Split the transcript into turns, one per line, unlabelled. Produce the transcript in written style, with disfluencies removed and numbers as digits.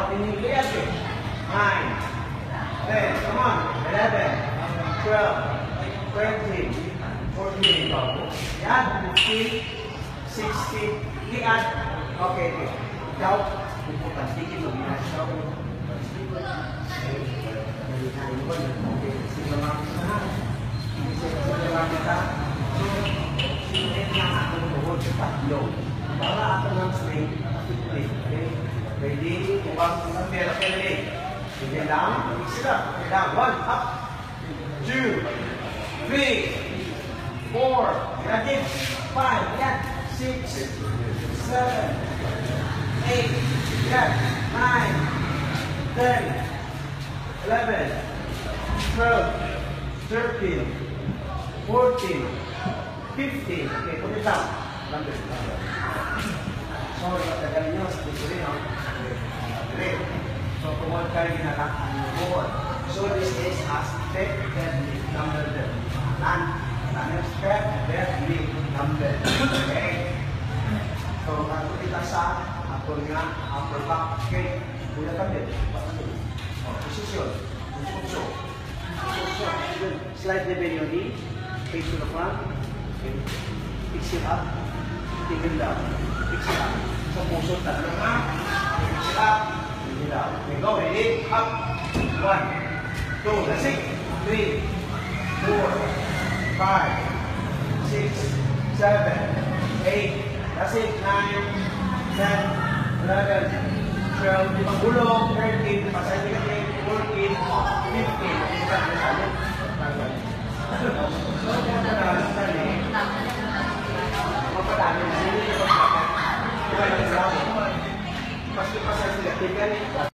Pinili natin. 9, 10, come on. 11, 12, 13, 14, yan, 15, 16, liat. Okay, okay. Ikaw, puputan, tigil mo, ginasya ko. Okay, sige lang kita. Sige lang kita. So, sinit lang ako tuhod sa tatlo. Para ako ng straight, okay? Ready? Tuwag ang pera pera. Sige lang, mix it up. Okay lang, 1, up. 2, 3, 4, yan, 5, yan, 6, 7, 8, yan, 9, 10, 11, 12, 13, 14, 15. Okay, put it down. Sorry, matagal nyo. Dito rin, no? Great. So, tungkol kayo ginagawa ng board. So, this is a step deadlift number there. Step deadlift number. Okay? So, ako kita sa upper nga, upper back. Okay? Kuya kami. Position. Position. Slide the bend your knee. Face to the front. Okay. Fix it up. Take it down. Fix it up. So, puso tatlo nga. Fix it up. Fix it up. Okay, go. Ready? Up. 1, 2, that's it. 3, 4, 5, 6, 7, 8, that's it. 9, 10, 11, 12, limang gulong, 13, pasay ka 14, 15. Mapadami na sila. Pasti pasay sila.